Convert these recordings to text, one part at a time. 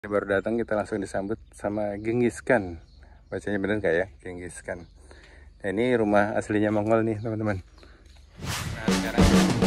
Baru datang kita langsung disambut sama Genghis Khan. Bacanya bener nggak ya? Genghis Khan. Nah, ini rumah aslinya Mongol nih teman-teman. Nah sekarang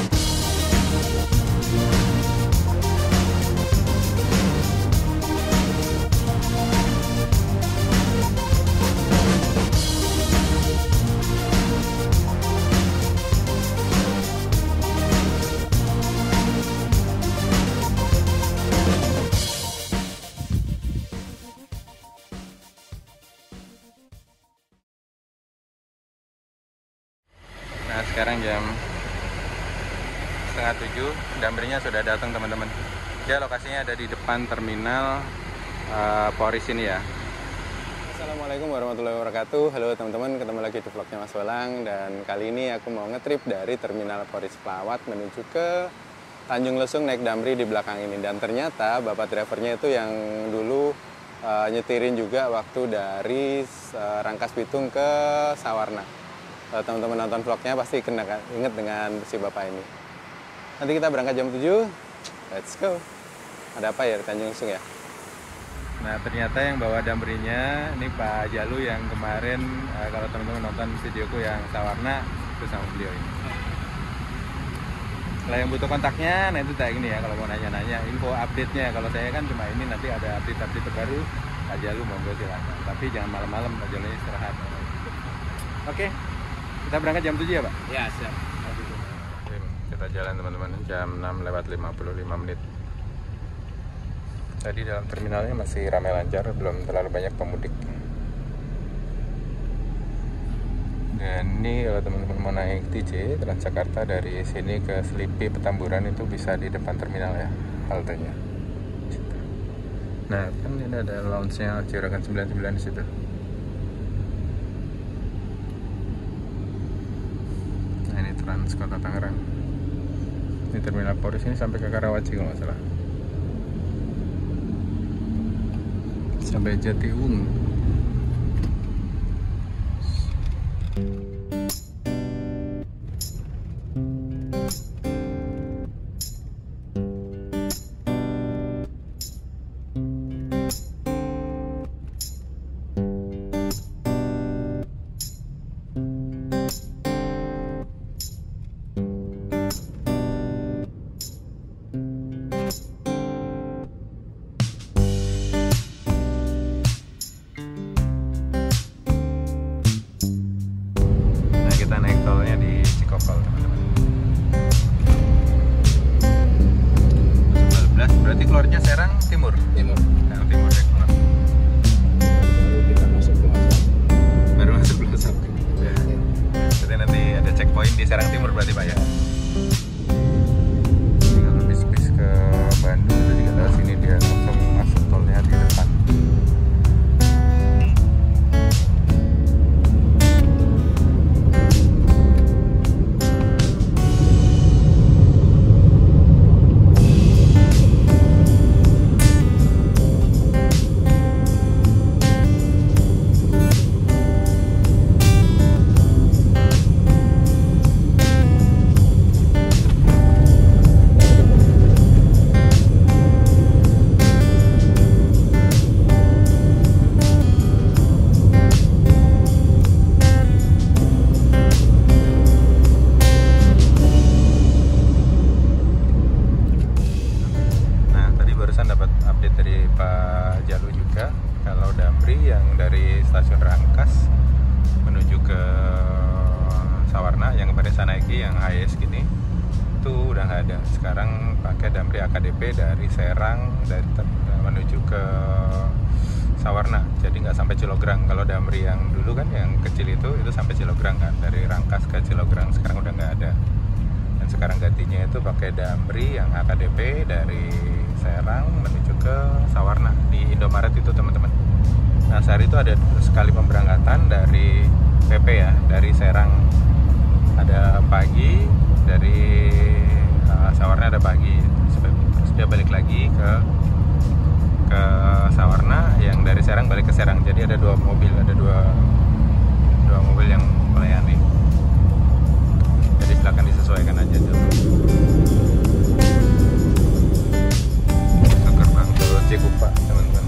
sekarang jam 6:30, Damrinya sudah datang teman-teman. Dia lokasinya ada di depan terminal Polri sini ya. Assalamualaikum warahmatullahi wabarakatuh. Halo teman-teman, ketemu lagi di vlognya Mas Welang. Dan kali ini aku mau ngetrip dari terminal Polri Pelawat menuju ke Tanjung Lesung naik Damri di belakang ini. Dan ternyata bapak drivernya itu yang dulu nyetirin juga waktu dari Rangkas Bitung ke Sawarna. Kalau teman-teman nonton vlognya pasti inget dengan si bapak ini. Nanti kita berangkat jam 7. Let's go. Ada apa ya di Tanjung Lesung ya? Nah ternyata yang bawa Damrinya ini Pak Jalu yang kemarin kalau teman-teman nonton videoku yang Sawarna itu sama beliau ini. Kalau yang butuh kontaknya, nah itu kayak gini ya. Kalau mau nanya-nanya info update-nya, kalau saya kan cuma ini, nanti ada update-update terbaru Pak Jalu monggo silakan. Tapi jangan malam-malam, Pak Jalu istirahat. Oke. Kita berangkat jam 7 ya Pak? Ya siap. Oke, kita jalan teman-teman jam 6:55. Tadi dalam terminalnya masih ramai lancar, belum terlalu banyak pemudik. Dan ini kalau teman-teman mau naik TJ Transjakarta dari sini ke Selipi Petamburan itu bisa di depan terminal ya, haltenya. Nah kan ini ada lounge-nya Juragan 99 di situ. Trans Kota Tangerang. Ini terminal Polri ini sampai ke Karawaci kalau nggak salah. Sampai Jatiwung. Kita naik tolnya di Cikokol teman-teman. 11 berarti keluarnya Serang Timur. Serang Timur ya keluar. Baru kita masuk Pelosok. Baru masuk Pelosok. Ya. Jadi nanti ada checkpoint di Serang Timur berarti Pak ya. Jadi kalau bis ke Bandung itu juga lewat sini, dia langsung masuk tolnya di depan. Dapat update dari Pak Jalu juga kalau Damri yang dari stasiun Rangkas menuju ke Sawarna yang kemarin saya naiki yang HS gini itu udah nggak ada. Sekarang pakai Damri AKDP dari Serang menuju ke Sawarna, jadi nggak sampai Cilograng. Kalau Damri yang dulu kan yang kecil itu sampai Cilograng kan, dari Rangkas ke Cilograng. Sekarang udah nggak ada. Dan sekarang gantinya itu pakai Damri yang AKDP dari Serang menuju ke Sawarna di Indomaret itu teman-teman. Nah sehari itu ada sekali pemberangkatan dari PP ya, dari Serang ada pagi, dari Sawarna ada pagi, terus dia balik lagi ke Sawarna, yang dari Serang balik ke Serang. Jadi ada dua mobil yang melayani. Jadi silakan disesuaikan aja dulu. Ke gerbang tol Cikupa teman-teman.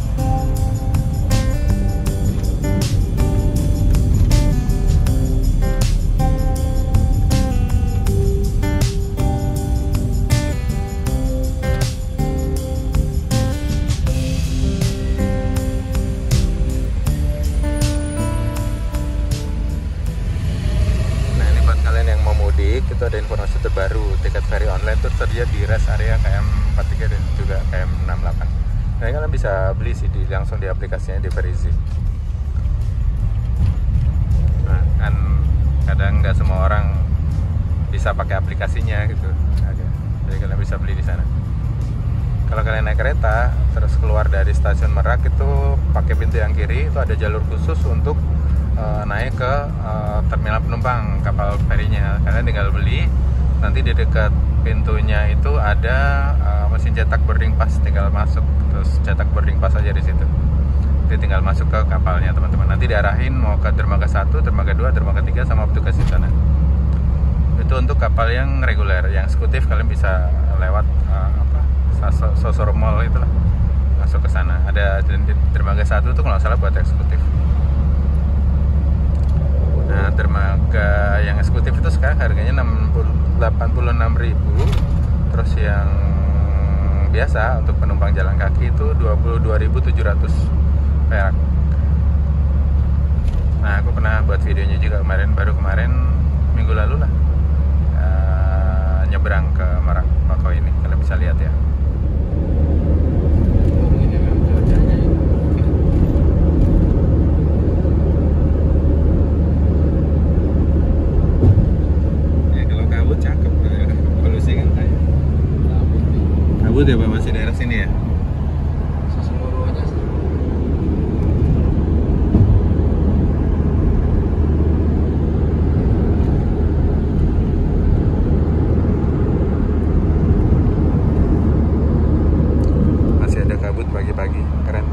Itu ada informasi terbaru, tiket ferry online itu tersedia di rest area KM 43 dan juga KM 68. Nah, kalian bisa beli sih langsung di aplikasinya di Verizon. Nah, kan kadang nggak semua orang bisa pakai aplikasinya gitu. Jadi kalian bisa beli di sana. Kalau kalian naik kereta terus keluar dari stasiun Merak itu pakai pintu yang kiri, itu ada jalur khusus untuk naik ke terminal penumpang kapal ferinya. Kalian tinggal beli, nanti di dekat pintunya itu ada mesin cetak boarding pass, tinggal masuk terus cetak boarding pass aja di situ. Jadi tinggal masuk ke kapalnya teman-teman. Nanti diarahin mau ke dermaga 1, dermaga 2, dermaga 3 sama petugas di sana. Itu untuk kapal yang reguler, yang eksekutif kalian bisa lewat Sosoro Mall itulah, masuk ke sana. Ada dermaga 1 itu kalau nggak salah buat eksekutif. Nah, dermaga yang eksekutif itu sekarang harganya 86.000. Terus yang biasa untuk penumpang jalan kaki itu 22.700 perak. Nah, aku pernah buat videonya juga baru kemarin minggu lalu lah, nyebrang ke Merak Bakau ini. Kalian bisa lihat ya. Kabut ya Pak, masih daerah sini ya? Seseluruh aja sih. Masih ada kabut pagi-pagi, keren.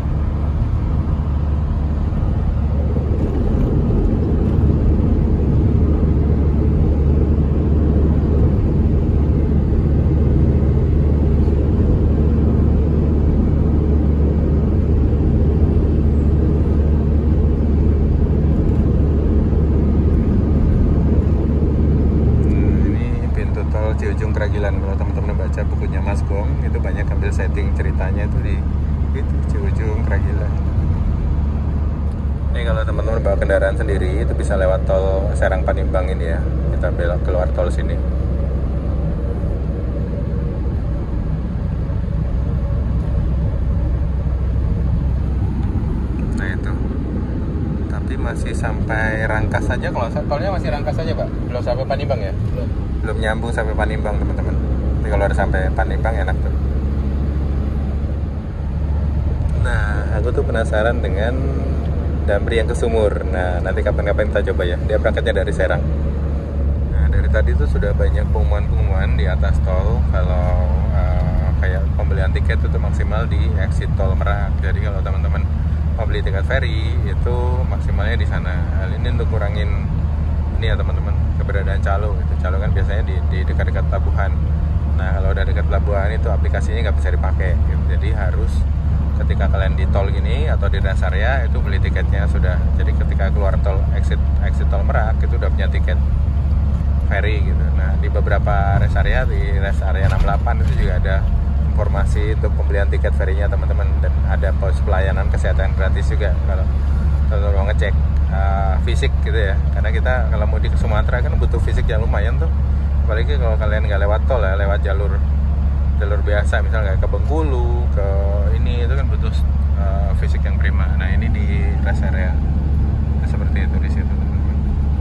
Ciujung Kragilan. Kalau teman-teman baca bukunya Mas Gong, itu banyak ambil setting ceritanya itu di itu Ciujung Kragilan. Ini kalau teman-teman bawa kendaraan sendiri itu bisa lewat tol Serang Panimbang ini ya. Kita belok keluar tol sini. Nah itu. Tapi masih sampai Rangkas saja, kalau tolnya masih Rangkas saja Pak. Belum sampai Panimbang ya? Belum nyambung sampai Panimbang teman-teman. Tapi kalau ada sampai Panimbang enak tuh. Nah, aku tuh penasaran dengan Damri yang ke Sumur. Nah, nanti kapan-kapan kita coba ya. Dia berangkatnya dari Serang. Nah, dari tadi tuh sudah banyak pengumuman-pengumuman di atas tol kalau kayak pembelian tiket itu maksimal di exit tol Merak. Jadi kalau teman-teman mau beli tiket ferry itu maksimalnya di sana. Hal ini untuk kurangin ini ya teman-teman, keberadaan calo. Itu calo kan biasanya di dekat-dekat pelabuhan. Nah, kalau udah dekat pelabuhan itu aplikasinya nggak bisa dipakai gitu. Jadi harus ketika kalian di tol gini atau di rest area itu beli tiketnya sudah. Jadi ketika keluar tol exit tol Merak itu udah punya tiket ferry gitu. Nah, di beberapa rest area, di rest area 68 itu juga ada informasi untuk pembelian tiket ferrynya teman-teman, dan ada pos pelayanan kesehatan gratis juga kalau mau ngecek fisik gitu ya. Karena kita kalau mudik ke Sumatera kan butuh fisik yang lumayan tuh, apalagi kalau kalian nggak lewat tol ya, lewat jalur biasa misalnya kayak ke Bengkulu, ke ini itu kan butuh fisik yang prima. Nah, ini di rest area seperti itu di situ teman-teman.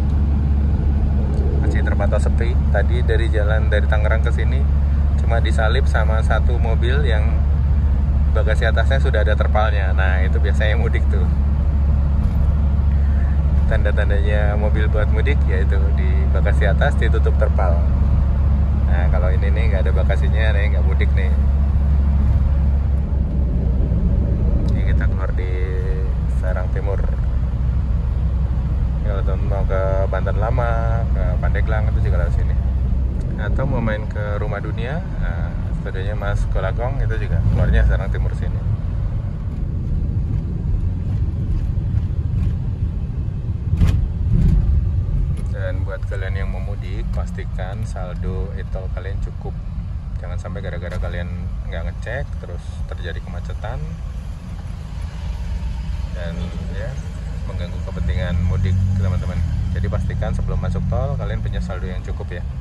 Masih terpantau sepi. Tadi dari Tangerang ke sini cuma disalip sama satu mobil yang bagasi atasnya sudah ada terpalnya. Nah, itu biasanya mudik tuh. Tanda-tandanya mobil buat mudik yaitu di bagasi atas ditutup terpal. Nah, kalau ini nih nggak ada bagasinya nih, nggak mudik nih. Ini kita keluar di Serang Timur. Kalau teman mau ke Banten Lama, ke Pandeglang itu juga lewat sini. Atau mau main ke Rumah Dunia, Studionya Mas Kolagong itu juga keluarnya Serang Timur sini. Dan buat kalian yang mau mudik, pastikan saldo e-tol kalian cukup. Jangan sampai gara-gara kalian nggak ngecek terus terjadi kemacetan dan ya mengganggu kepentingan mudik teman-teman. Jadi pastikan sebelum masuk tol kalian punya saldo yang cukup ya.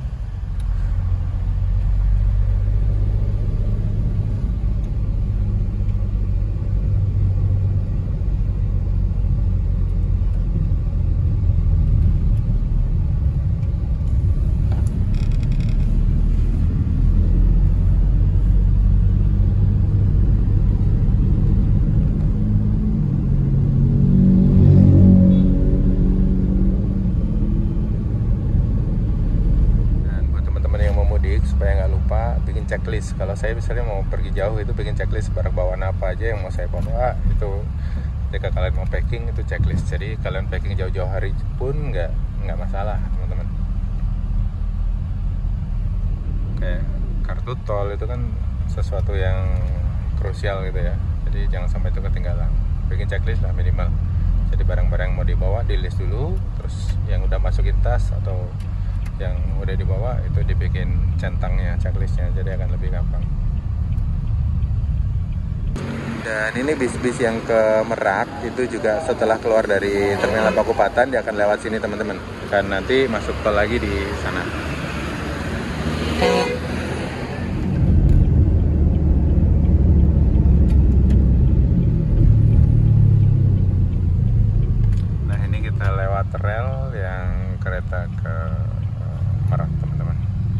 Supaya nggak lupa bikin checklist. Kalau saya misalnya mau pergi jauh itu bikin checklist barang bawaan apa aja yang mau saya bawa. Itu ketika kalian mau packing itu checklist. Jadi kalian packing jauh-jauh hari pun nggak masalah teman-teman. Kayak kartu tol itu kan sesuatu yang krusial gitu ya. Jadi jangan sampai itu ketinggalan. Bikin checklist lah minimal. Jadi barang-barang yang mau dibawa di list dulu, terus yang udah masukin tas atau yang udah dibawa itu dibikin centangnya, checklistnya, jadi akan lebih gampang. Dan ini bis-bis yang ke Merak itu juga setelah keluar dari Terminal Pakupatan dia akan lewat sini teman-teman, kan nanti masuk tol lagi di sana. Nah ini kita lewat rel yang kereta ke Merak teman-teman.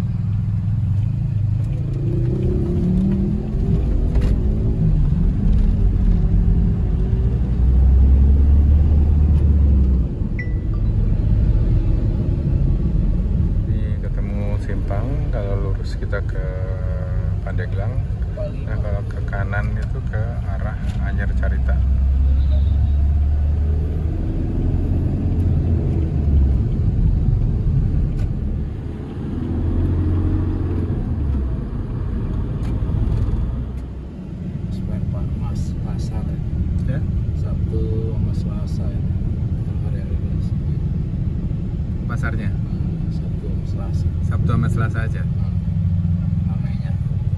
Ini ketemu simpang, kalau lurus kita ke Pandeglang. Nah kalau ke kanan itu ke arah Anyar Carita. Pasarnya Sabtu sama Selasa aja. Namanya.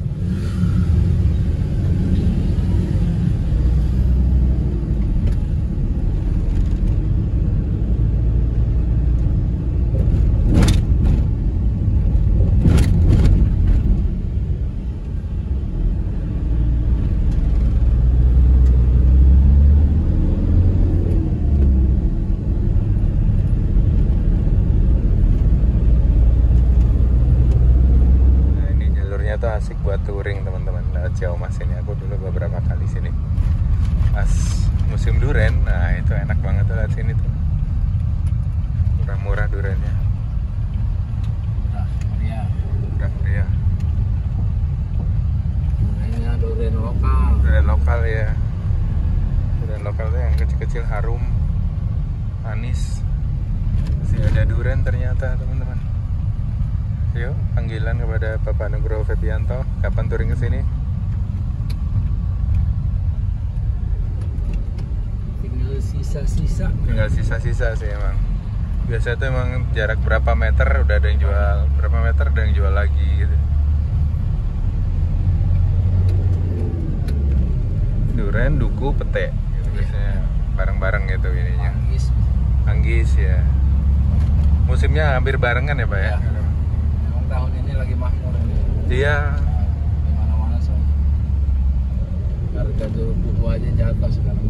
Asik buat touring teman-teman. Lewat Ciamas ini aku dulu beberapa kali sini pas musim duren. Nah itu enak banget tuh lewat sini tuh, murah-murah durennya. Udah meriah. Durennya duren lokal. Duren lokal ya. Duren lokal tuh yang kecil-kecil harum, manis. Masih ada duren ternyata teman-teman. Yuk, panggilan kepada Bapak Nugroho Febianto, kapan touring ke sini? Tinggal sisa-sisa. Tinggal sisa-sisa sih emang. Biasanya tuh emang jarak berapa meter udah ada yang jual, berapa meter ada yang jual lagi gitu. Duren, duku, pete gitu biasanya bareng-bareng gitu ininya. Anggis ya. Musimnya hampir barengan ya Pak ya? Tahun ini lagi makmur. Iya. Di mana-mana soalnya. Harga buku aja jatuh sekarang.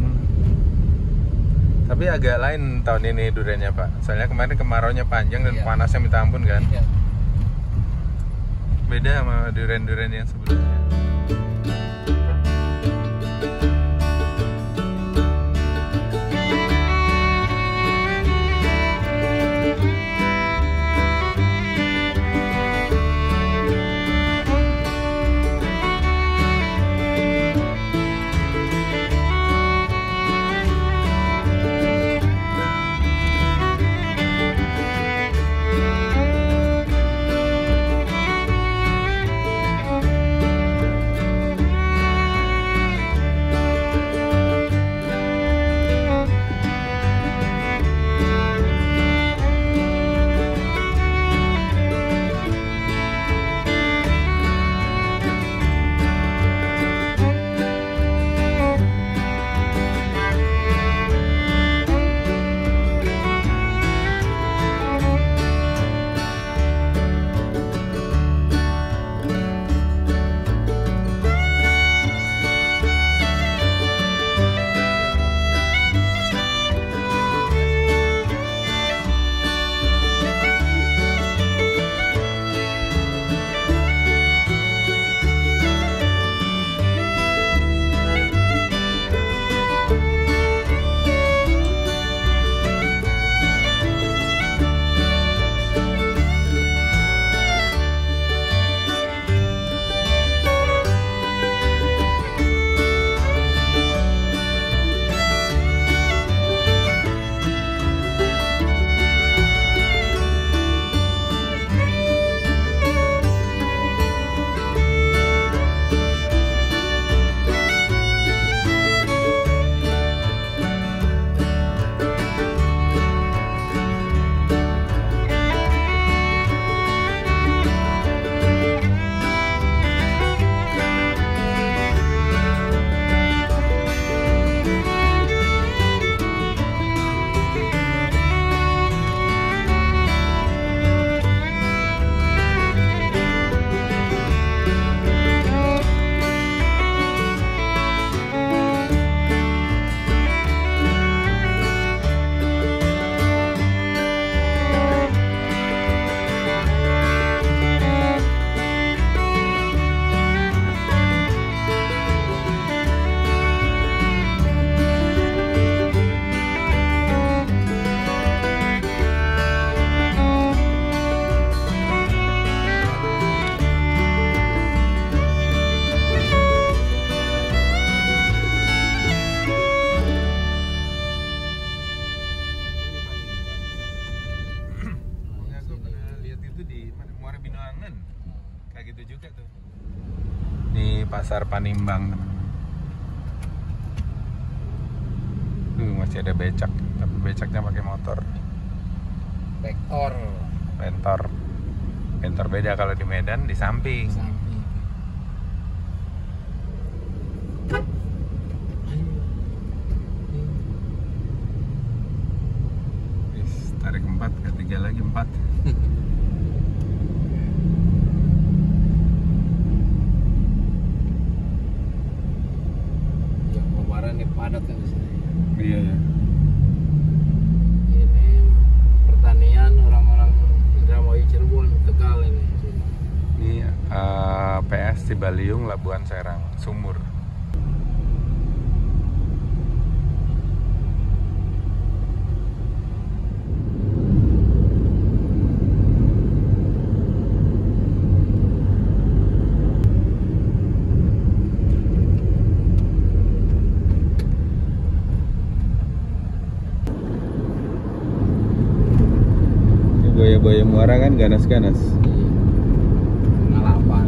Tapi agak lain tahun ini durennya Pak. Soalnya kemarin kemaraunya panjang dan panasnya minta ampun kan. Iya. Beda sama duren-duren yang sebelumnya. Pasar Panimbang, teman-teman. Masih ada becak, tapi becaknya pakai motor. Vektor. Bentor beda kalau di Medan di samping. Samping. Tarik 4, ketiga lagi 4. Ya kemarin nih padat kan di sini. Iya ya. Ini pertanian orang-orang Indramayu Cirebon Tegal ini. Ini PS Cibaliung Labuan Serang Sumur. Buaya muara kan ganas-ganas. Pengalaman.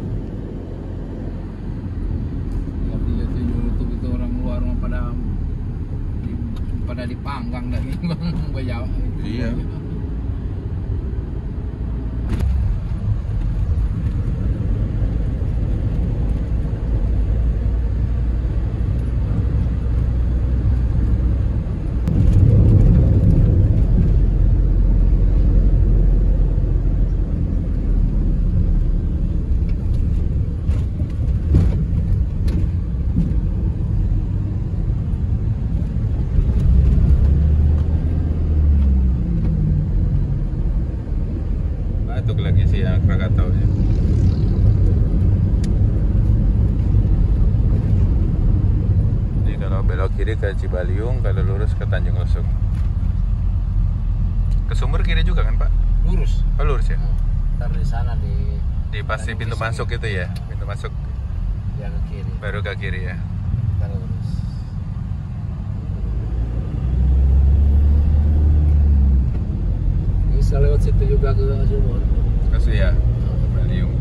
Lihat di YouTube itu orang luar pada dipanggang daging bang buaya. Iya. Batuk lagi sih yang Krakatau ya. Jadi kalau belok kiri ke Cibaliung, kalau lurus ke Tanjung Lesung. Ke Sumur kiri juga kan Pak? Lurus. Oh lurus ya? Ntar di sana Di pasti pintu masuk itu ya? Pintu masuk dia ke kiri. baru ke kiri ya? Ntar lurus. Bisa lewat situ juga ke Sumur. Kasih ya? Cibaliung.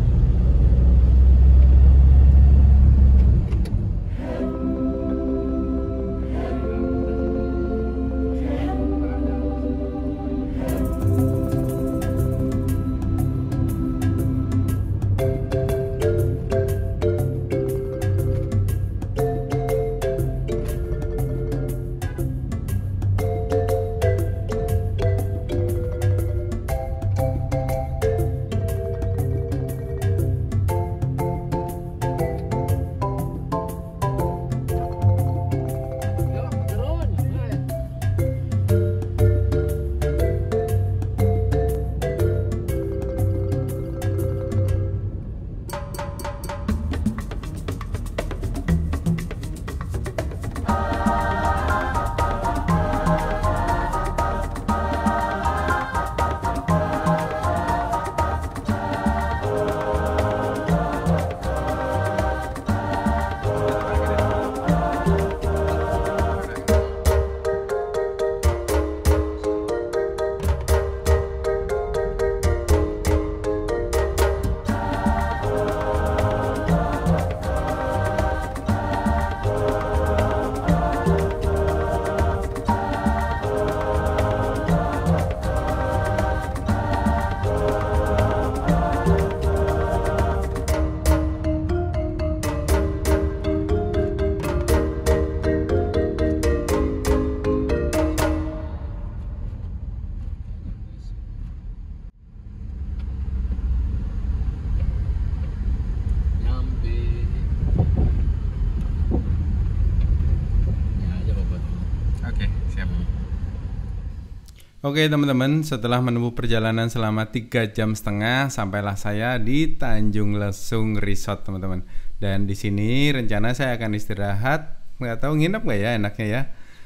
Oke teman-teman, setelah menempuh perjalanan selama 3,5 jam, sampailah saya di Tanjung Lesung Resort teman-teman. Dan di sini rencana saya akan istirahat, nggak tahu nginep nggak ya enaknya ya.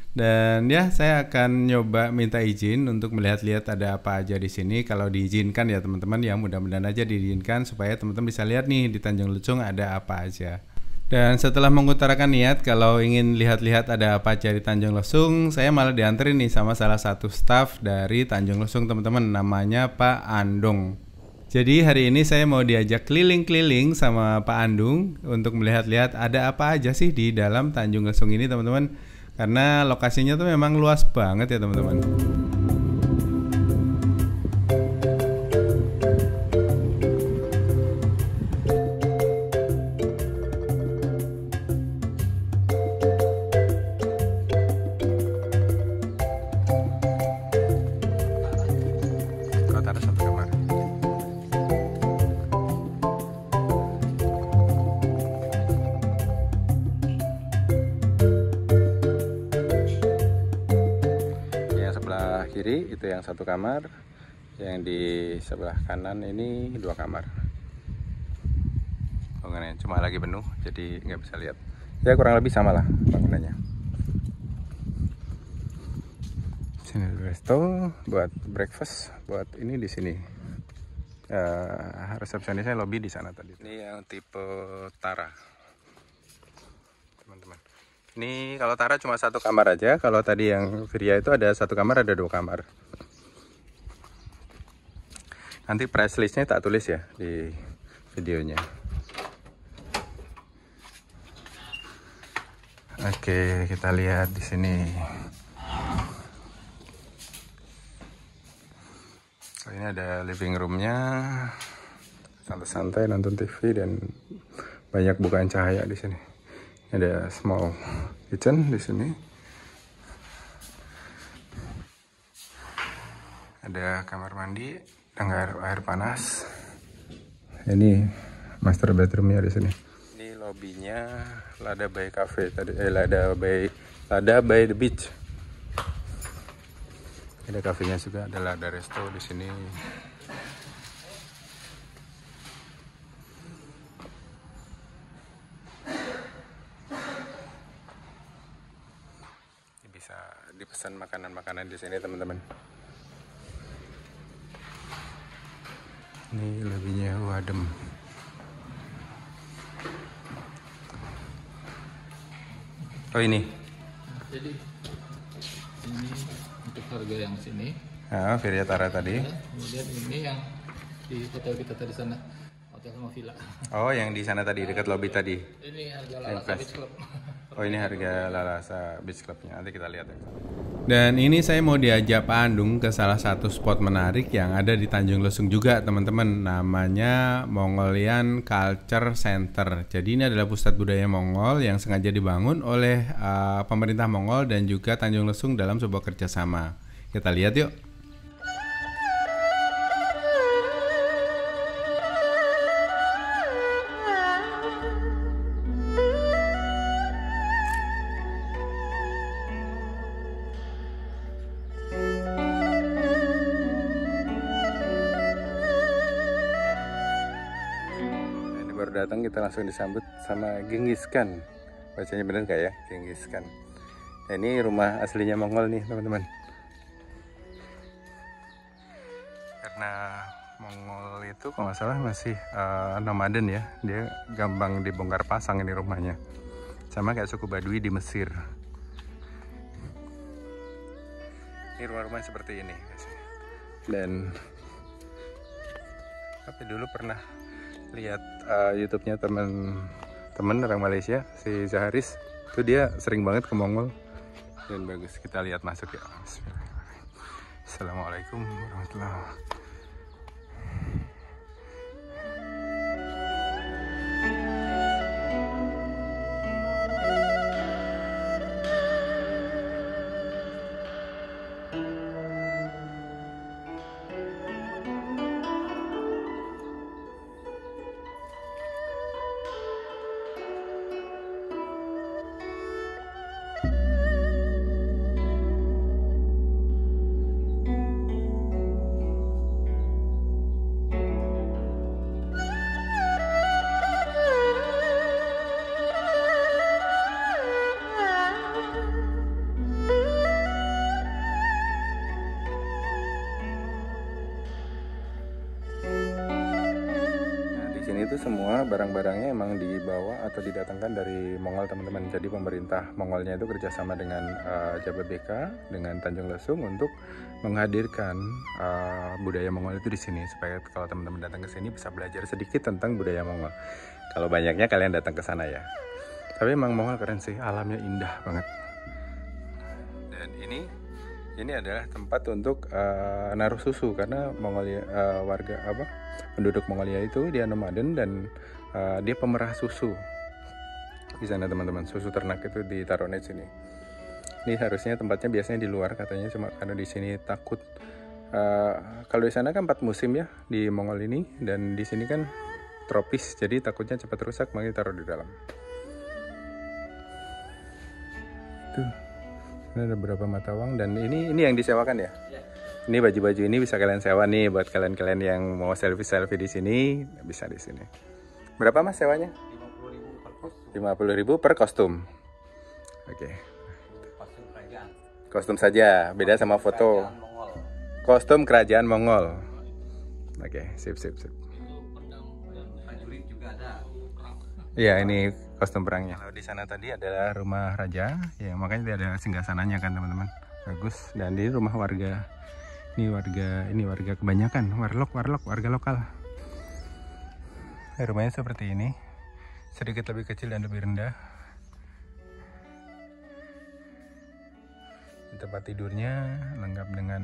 Dan ya saya akan nyoba minta izin untuk melihat-lihat ada apa aja di sini. Kalau diizinkan ya teman-teman, ya mudah-mudahan aja diizinkan supaya teman-teman bisa lihat nih di Tanjung Lesung ada apa aja. Dan setelah mengutarakan niat kalau ingin lihat-lihat ada apa aja di Tanjung Lesung, saya malah dianterin nih sama salah satu staff dari Tanjung Lesung teman-teman, namanya Pak Andong. Jadi hari ini saya mau diajak keliling-keliling sama Pak Andung untuk melihat-lihat ada apa aja sih di dalam Tanjung Lesung ini teman-teman. Karena lokasinya tuh memang luas banget ya teman-teman. Kiri itu yang satu kamar, yang di sebelah kanan ini 2 kamar. Bangunannya cuma lagi penuh, jadi nggak bisa lihat. Ya kurang lebih sama lah bangunannya. Sini resto buat breakfast, buat ini di sini. Resepsionisnya lobby di sana tadi. Ini yang tipe Tara, teman-teman. Ini kalau Tara cuma 1 kamar aja. Kalau tadi yang Virya itu ada 1 kamar, ada 2 kamar. Nanti price listnya tak tulis ya di videonya. Oke, kita lihat di sini. Ini ada living roomnya, santai-santai nonton TV dan banyak bukaan cahaya di sini. Ada small kitchen di sini. Ada kamar mandi dengan air panas. Ini master bedroomnya di sini. Ini lobbynya Lada Bay Cafe tadi. Lada by the beach. Ada kafenya juga, ada Lada Resto di sini. Bisa dipesan makanan-makanan di sini teman-teman. Ini lebihnya adem. Oh ini. Jadi ini untuk harga yang sini. Ah, Virya Tara tadi. Kemudian ini yang di hotel kita tadi sana, hotel sama villa. Oh, yang di sana tadi dekat lobby tadi. Ini harga Lalasa Beach Club. Oh, ini harga Lalasa Beach Clubnya. Nanti kita lihat ya. Dan ini saya mau diajak Pak Andung ke salah satu spot menarik yang ada di Tanjung Lesung juga teman-teman. Namanya Mongolian Culture Center. Jadi ini adalah pusat budaya Mongol yang sengaja dibangun oleh pemerintah Mongol dan juga Tanjung Lesung dalam sebuah kerjasama. Kita lihat yuk. Baru datang kita langsung disambut sama Genghis Khan. Bacanya bener nggak ya? Genghis Khan. Nah, ini rumah aslinya Mongol nih teman-teman. Karena Mongol itu kalau nggak salah masih nomaden ya. Dia gampang dibongkar pasang ini rumahnya. Sama kayak suku Baduy di Mesir. Ini rumah-rumah seperti ini. Dan tapi dulu pernah lihat YouTube-nya temen orang Malaysia, si Zaharis, itu dia sering banget ke Mongol dan bagus. Kita lihat masuk ya. Bismillahirrahmanirrahim. Assalamualaikum warahmatullahi wabarakatuh. itu semua barang-barangnya emang dibawa atau didatangkan dari Mongol teman-teman. Jadi pemerintah Mongolnya itu kerjasama dengan Jababeka, dengan Tanjung Lesung untuk menghadirkan budaya Mongol itu di sini, supaya kalau teman-teman datang ke sini bisa belajar sedikit tentang budaya Mongol. Kalau banyaknya kalian datang ke sana ya. Tapi emang Mongol keren sih, alamnya indah banget. Dan ini adalah tempat untuk naruh susu, karena Mongolia penduduk Mongolia itu dia nomaden dan dia pemerah susu di sana teman-teman. Susu ternak itu ditaruhnya di sini. Ini harusnya tempatnya biasanya di luar katanya, cuma karena di sini takut. Kalau di sana kan 4 musim ya di Mongol ini, dan di sini kan tropis, jadi takutnya cepat rusak, makanya taruh di dalam. Tuh. Ini ada beberapa mata uang, dan ini yang disewakan ya. Ini baju-baju ini bisa kalian sewa nih buat kalian-kalian yang mau selfie di sini, bisa di sini. Berapa Mas sewanya? 50.000 per kostum. Oke. Kostum kerajaan. Kostum saja, beda sama foto. Kostum kerajaan Mongol. Oke, sip. Prajurit juga ada. Iya, ini kostum perangnya. Kalau di sana tadi adalah rumah raja, ya makanya ada singgasananya kan teman-teman. Bagus. Dan di rumah warga. Ini warga kebanyakan, warga lokal. Rumahnya seperti ini. Sedikit lebih kecil dan lebih rendah. Tempat tidurnya lengkap dengan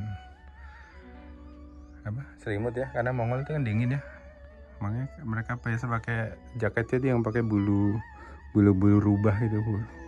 selimut ya, karena Mongol itu kan dingin ya. Makanya mereka biasa pakai jaketnya itu yang pakai bulu rubah gitu.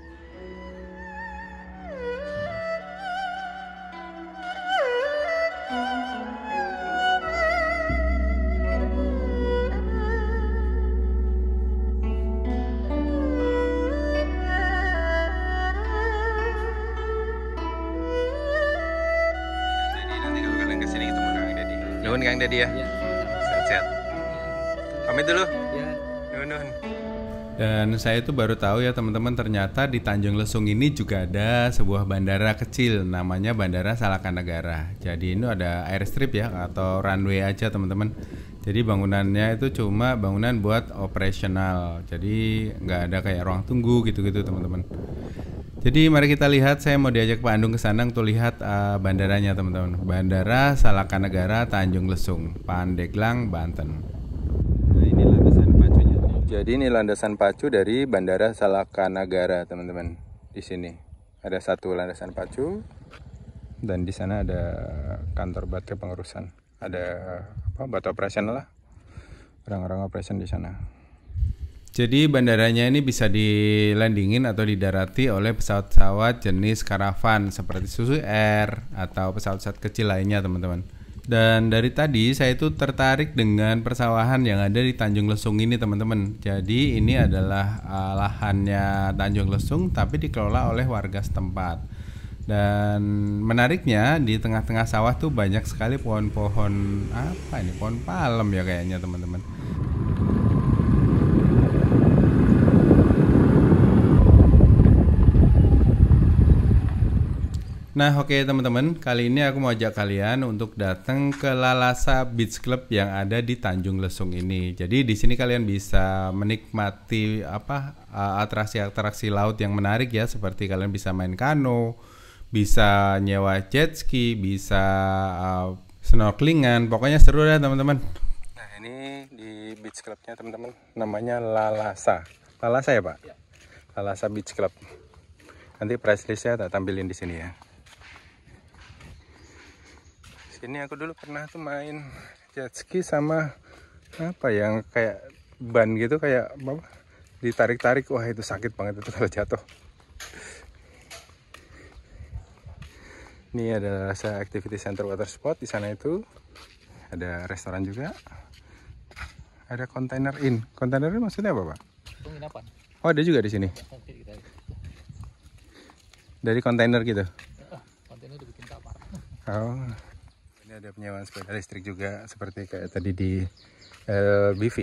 Nanti kalau kalian kesini ketemu Kang Dedi. Nuhun Kang Dedi ya. Sehat-sehat. Pamit dulu. Ya. Nuhun. Dan saya itu baru tahu ya teman-teman, ternyata di Tanjung Lesung ini juga ada sebuah bandara kecil namanya Bandara Salakanagara. Jadi ini ada airstrip ya, atau runway aja teman-teman. Jadi bangunannya itu cuma bangunan buat operasional. Jadi nggak ada kayak ruang tunggu gitu-gitu teman-teman. Jadi mari kita lihat, saya mau diajak Pak Andung ke sana untuk lihat bandaranya teman-teman. Bandara Salakanagara Tanjung Lesung, Pandeglang, Banten. Nah, ini landasan pacunya. Jadi ini landasan pacu dari Bandara Salakanagara teman-teman. Di sini ada satu landasan pacu, dan di sana ada kantor batu pengurusan. Ada batu operasional lah, orang-orang operation di sana. Jadi bandaranya ini bisa dilandingin atau didarati oleh pesawat-pesawat jenis karavan seperti Suzu Air atau pesawat-pesawat kecil lainnya teman-teman. Dan dari tadi saya itu tertarik dengan persawahan yang ada di Tanjung Lesung ini teman-teman. Jadi ini adalah lahannya Tanjung Lesung tapi dikelola oleh warga setempat. Dan menariknya di tengah-tengah sawah tuh banyak sekali pohon-pohon pohon palem ya kayaknya teman-teman. Nah oke teman-teman, kali ini aku mau ajak kalian untuk datang ke Lalasa Beach Club yang ada di Tanjung Lesung ini. Jadi di sini kalian bisa menikmati atraksi-atraksi laut yang menarik ya, seperti kalian bisa main kano, bisa nyewa jet ski, bisa snorkelingan, pokoknya seru deh teman-teman. Nah ini di Beach Clubnya teman-teman, namanya Lalasa. Lalasa ya Pak? Ya. Lalasa Beach Club. Nanti price listnya tak tampilin di sini ya. Ini aku dulu pernah tuh main jet ski sama yang kayak ban gitu, kayak ditarik-tarik, wah itu sakit banget itu kalau jatuh. Ini ada activity center water sport, di sana itu ada restoran juga, ada container inn. Container inn maksudnya apa Pak? Penginapan. Oh ada juga di sini. Dari kontainer gitu. Kontainer dibikin kamar. Oh. Ini ada penyewaan sepeda listrik juga seperti kayak tadi di BV.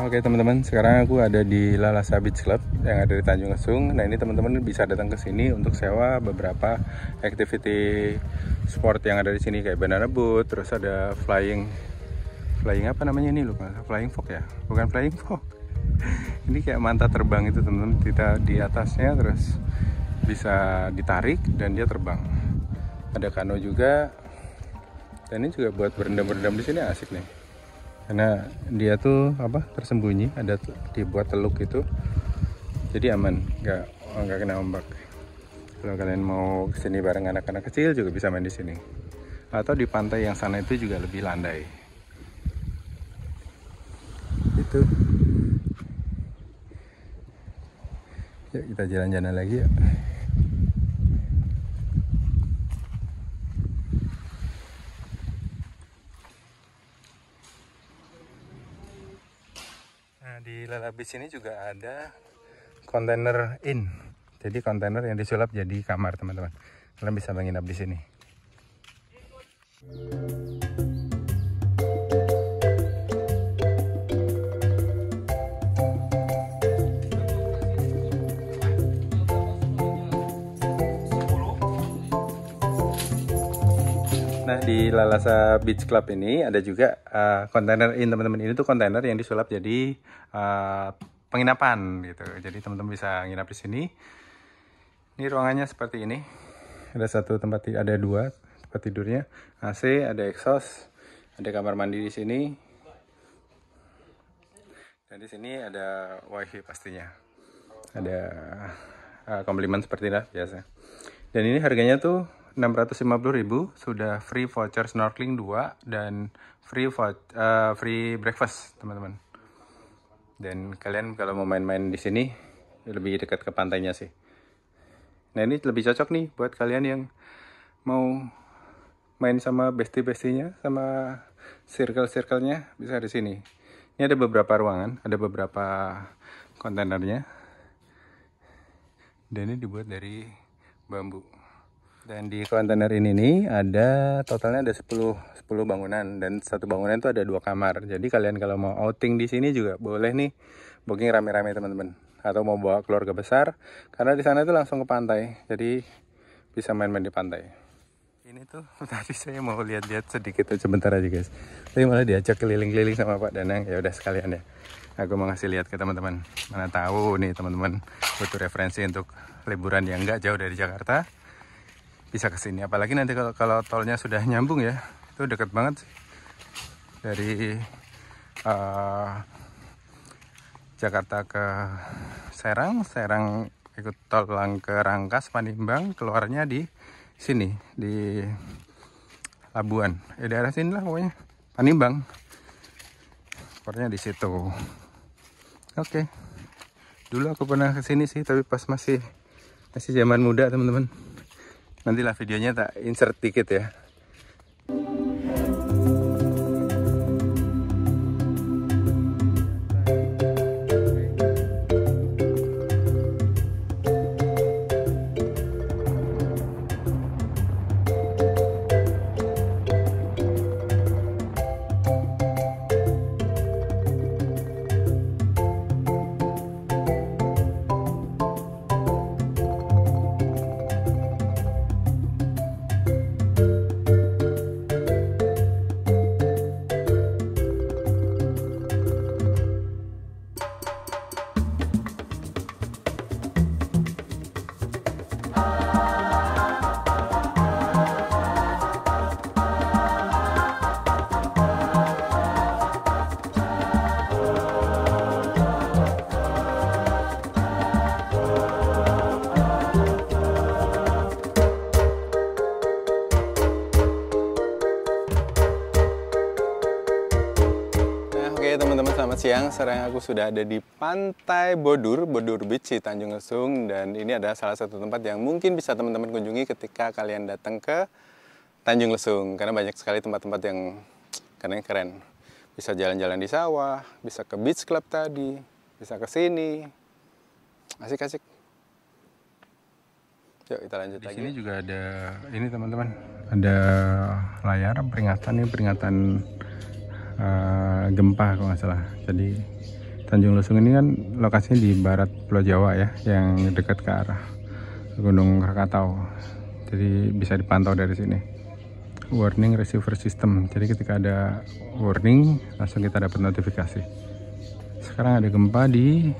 Oke teman-teman, sekarang aku ada di Lalasa Beach Club yang ada di Tanjung Lesung. Nah ini teman-teman bisa datang ke sini untuk sewa beberapa activity sport yang ada di sini kayak banana boat, terus ada flying apa namanya ini lupa, flying fox ya, bukan flying fox. Ini kayak manta terbang itu teman-teman, kita di atasnya terus bisa ditarik dan dia terbang. Ada kano juga, dan ini juga buat berendam-berendam di sini asik nih. Karena dia tuh tersembunyi, ada dibuat teluk itu, jadi aman, nggak kena ombak. Kalau kalian mau kesini bareng anak-anak kecil juga bisa main di sini. Atau di pantai yang sana itu juga lebih landai. Itu. Yuk kita jalan-jalan lagi ya. Di Lala Beach ini juga ada container inn. Jadi kontainer yang disulap jadi kamar teman-teman. Kalian bisa menginap di sini. Nah di Lalasa Beach Club ini ada juga kontainer inn teman-teman. Ini tuh kontainer yang disulap jadi penginapan gitu. Jadi teman-teman bisa nginap di sini. Ini ruangannya seperti ini. Ada ada dua tempat tidurnya. AC, ada exhaust, ada kamar mandi di sini. Dan di sini ada wifi pastinya. Ada komplimen seperti itu biasa. Dan ini harganya tuh 650.000, sudah free voucher snorkeling 2 dan free breakfast teman-teman. Dan kalian kalau mau main-main di sini lebih dekat ke pantainya sih. Nah ini lebih cocok nih buat kalian yang mau main sama bestie-bestinya, sama circle-circle-nya, bisa di sini. Ini ada beberapa ruangan, ada beberapa kontainernya. Dan ini dibuat dari bambu. Dan di kontainer ini nih ada totalnya ada 10 bangunan, dan satu bangunan itu ada 2 kamar. Jadi kalian kalau mau outing di sini juga boleh nih, booking rame-rame teman-teman. Atau mau bawa keluarga besar, karena di sana itu langsung ke pantai. Jadi bisa main-main di pantai. Ini tuh tadi saya mau lihat-lihat sedikit sebentar aja guys. Tapi malah diajak keliling-keliling sama Pak Danang. Ya udah sekalian ya. Aku mau ngasih lihat ke teman-teman. Mana tahu nih teman-teman butuh referensi untuk liburan yang nggak jauh dari Jakarta. Bisa ke sini, apalagi nanti kalau tolnya sudah nyambung ya, itu dekat banget sih dari Jakarta ke Serang ikut tol ke Rangkas, Panimbang, keluarnya di sini di Labuan, daerah sini lah pokoknya, Panimbang, keluarnya di situ. Oke, dulu aku pernah ke sini sih, tapi pas masih zaman muda teman-teman. Nantilah videonya tak insert dikit ya. Teman-teman selamat siang, sekarang aku sudah ada di Pantai Bodur Beach di Tanjung Lesung. Dan ini adalah salah satu tempat yang mungkin bisa teman-teman kunjungi ketika kalian datang ke Tanjung Lesung. Karena banyak sekali tempat-tempat yang keren. Bisa jalan-jalan di sawah, bisa ke beach club tadi, bisa ke sini. Asik-asik. Yuk kita lanjut lagi. Di sini juga ada ini teman-teman, ada layar peringatan gempa kalau nggak salah. Jadi Tanjung Lesung ini kan lokasinya di barat Pulau Jawa ya, yang dekat ke arah Gunung Krakatau. Jadi bisa dipantau dari sini. Warning receiver system. Jadi ketika ada warning langsung kita dapat notifikasi. Sekarang ada gempa di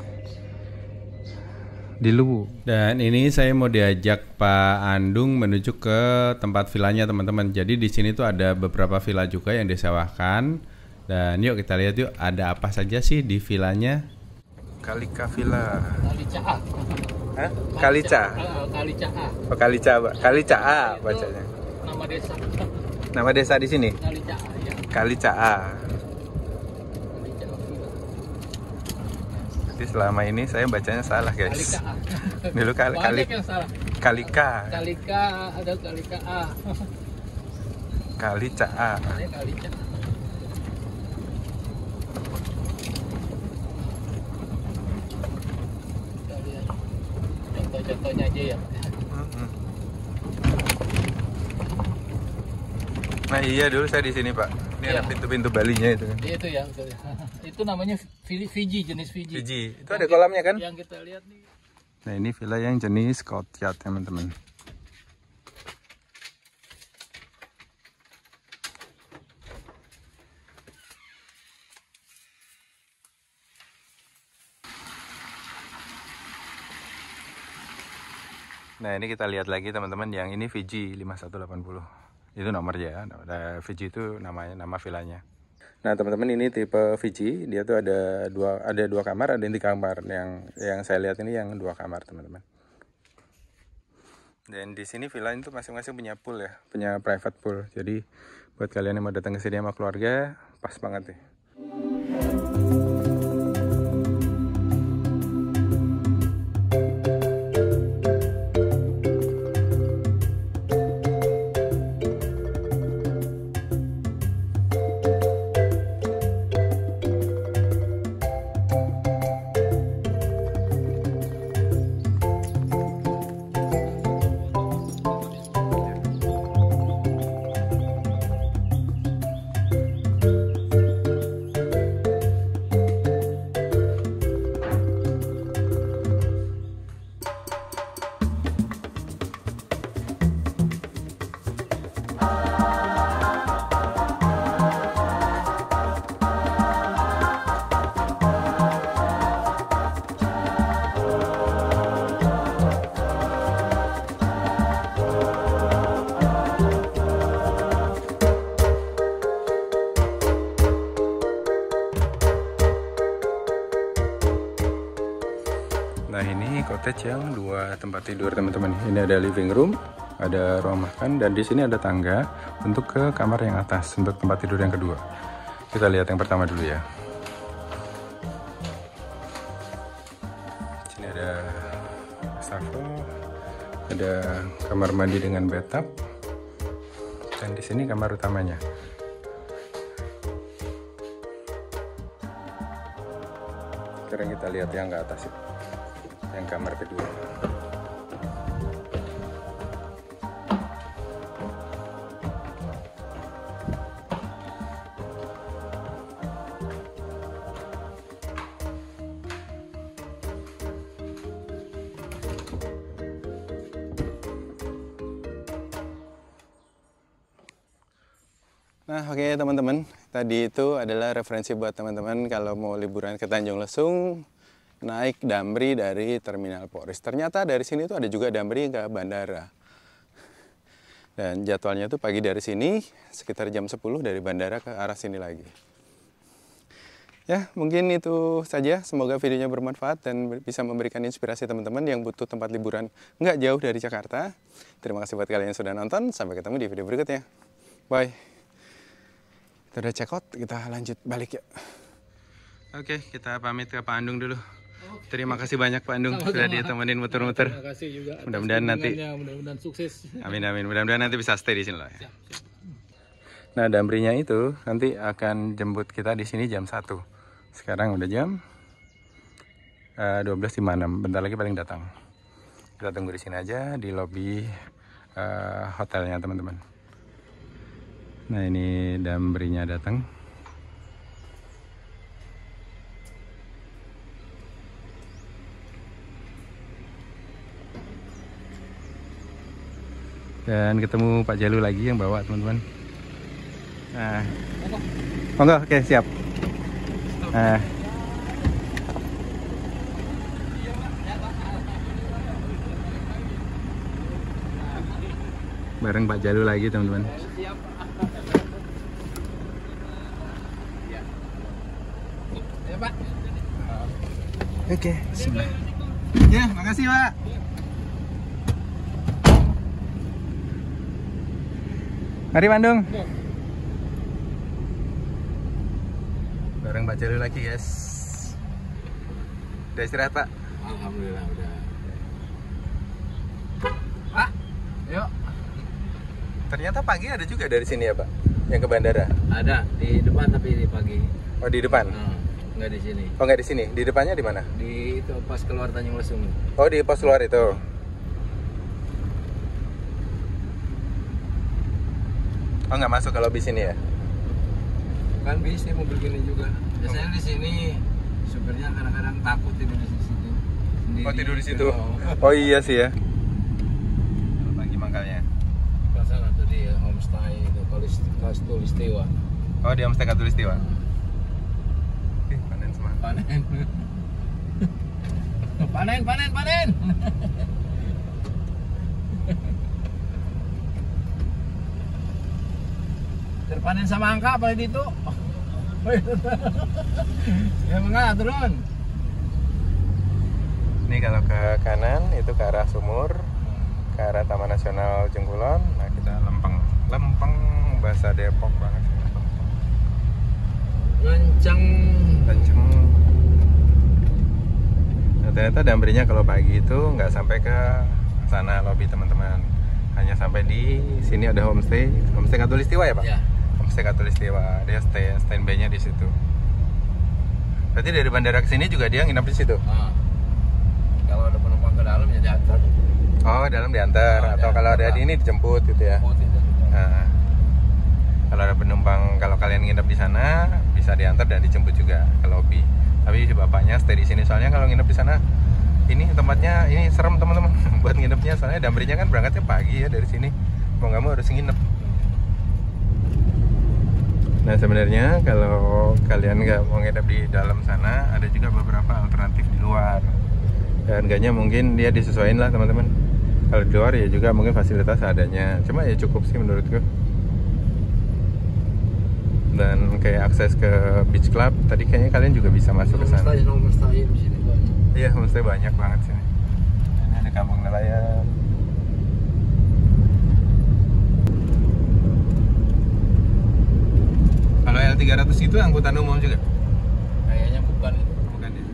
Luwu. Dan ini saya mau diajak Pak Andung menuju ke tempat villanya teman-teman. Jadi di sini tuh ada beberapa villa juga yang disewakan. Dan yuk kita lihat yuk ada apa saja sih di villanya. Kalika Villa. Kalica A. Hah? Kalica. Kalica A. Oh, Kalica, Kalica A bacanya. Nama desa. Nama desa di sini? Kalica A ya. Kalica A. Kalica A. Jadi selama ini saya bacanya salah guys. Kalika A. Dulu Banyak yang salah. Kalika. Kalika ada Kalika A. Kalica A. Saya Kalica A. Kita lihat contoh-contohnya aja ya. Nah iya dulu saya di sini Pak. Ini Iya. ada pintu-pintu Balinya itu kan. Itu ya, betul ya. Itu namanya Fiji, jenis Fiji. Fiji. Itu ada kolamnya kan? Yang kita lihat nih. Nah ini villa yang jenis courtyard teman-teman. Nah ini kita lihat lagi teman-teman, yang ini Fiji 5180. Itu nomornya ya. Nah, Fiji itu nama villanya. Nah teman-teman, ini tipe Fiji, dia tuh ada dua kamar, ada yang 3 kamar. Yang saya lihat ini yang 2 kamar teman-teman. Dan di sini villa itu masing-masing punya pool ya, punya private pool. Jadi buat kalian yang mau datang ke sini sama keluarga, pas banget nih. Nah ini cottage yang 2 tempat tidur teman-teman. Ini ada living room, ada ruang makan, dan di sini ada tangga untuk ke kamar yang atas, untuk tempat tidur yang kedua. Kita lihat yang pertama dulu ya. Sini ada wastafel, ada kamar mandi dengan bathtub, dan di sini kamar utamanya. Sekarang kita lihat yang ke atas itu, yang kamar kedua. Nah oke teman-teman, tadi itu adalah referensi buat teman-teman kalau mau liburan ke Tanjung Lesung, naik Damri dari Terminal Polres. Ternyata dari sini tuh ada juga Damri ke bandara. Dan jadwalnya tuh pagi dari sini, sekitar jam 10 dari bandara ke arah sini lagi. Ya mungkin itu saja, semoga videonya bermanfaat dan bisa memberikan inspirasi teman-teman yang butuh tempat liburan nggak jauh dari Jakarta. Terima kasih buat kalian yang sudah nonton, sampai ketemu di video berikutnya. Bye. Kita udah check out, kita lanjut balik ya. Oke, kita pamit ke Pak Andung dulu. Terima kasih banyak Pak Andung sudah ditemenin muter-muter. Terima kasih juga. Mudah-mudahan nanti, mudah-mudahan sukses. amin amin, mudah-mudahan nanti bisa stay di sini lah. Ya. Nah Damrinya itu nanti akan jemput kita di sini jam 1. Sekarang udah jam 12.56, bentar lagi paling datang. Kita tunggu di sini aja di lobi hotelnya teman-teman. Nah ini Damrinya datang. Dan ketemu Pak Jalu lagi yang bawa teman-teman. Nah, monggo, oke siap. Nah, bareng Pak Jalu lagi teman-teman. Oke, sebelah. Ya, makasih Pak. Mari Bandung. Bareng Pak Jalu lagi guys. Udah istirahat Pak? Alhamdulillah udah. Pak, yuk. Ternyata pagi ada juga dari sini ya Pak? Yang ke bandara? Ada di depan tapi di pagi. Oh di depan? Nggak di sini. Oh nggak di sini? Di depannya di mana? Di itu pas keluar Tanjung Lesung. Oh di pos luar itu? Oh nggak masuk kalau di sini ya? Kan bisa mobil gini juga. Biasanya di sini supirnya kadang-kadang takut tidur di situ. Sendiri. Oh tidur di situ? Oh iya sih ya. Pagi mangkalnya. Ke sana tadi ya, homestay itu Katulistiwa. Oh di Homestay Katulistiwa. Panen semangat. Panen. panen. Terpanen sama angka apa itu? Ya enggak turun. Ini kalau ke kanan itu ke arah Sumur, ke arah Taman Nasional Jengkulon. Nah kita lempeng bahasa Depok banget. Kenceng. Nah, ternyata Dambrinya kalau pagi itu nggak sampai ke sana lobi teman-teman, hanya sampai di sini ada homestay Katulistiwa ya Pak? Ya. Homestay Katulistiwa, dia standby-nya di situ. Berarti dari bandara ke sini juga dia nginep di situ? Kalau ada penumpang ke dalam ya diantar. Oh dalam diantar, atau kalau ada di ini dijemput gitu ya? Nah, kalau ada penumpang, kalau kalian nginep di sana bisa diantar dan dijemput juga ke lobi. Tapi bapaknya stay di sini soalnya kalau nginep di sana ini tempatnya ini serem teman-teman buat nginepnya, soalnya Dambrinya kan berangkatnya pagi ya dari sini, mau nggak mau harus nginep. Nah sebenarnya kalau kalian nggak mau nginep di dalam sana, ada juga beberapa alternatif di luar. Harganya mungkin dia disesuaikan lah teman-teman. Kalau di luar ya juga mungkin fasilitas adanya, cuma ya cukup sih menurutku. Dan kayak akses ke beach club tadi kayaknya kalian juga bisa masuk ke sana. Homestay di sini banyak. Iya, homestay banyak banget sini. Ini ada kampung nelayan. Kalau L300 itu angkutan umum juga? Kayaknya bukan itu. Bukan ya?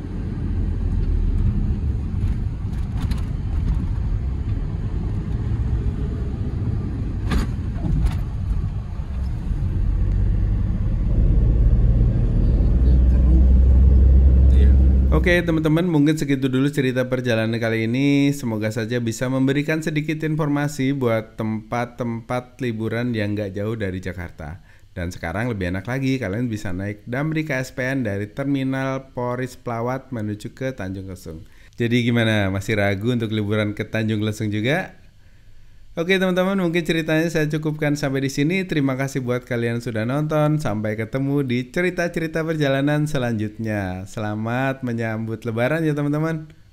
Oke teman-teman, mungkin segitu dulu cerita perjalanan kali ini. Semoga saja bisa memberikan sedikit informasi buat tempat-tempat liburan yang nggak jauh dari Jakarta. Dan sekarang lebih enak lagi, kalian bisa naik Damri KSPN dari Terminal Poris Pelawat menuju ke Tanjung Lesung. Jadi gimana, masih ragu untuk liburan ke Tanjung Lesung juga? Oke teman-teman, mungkin ceritanya saya cukupkan sampai di sini. Terima kasih buat kalian sudah nonton. Sampai ketemu di cerita-cerita perjalanan selanjutnya. Selamat menyambut Lebaran ya teman-teman.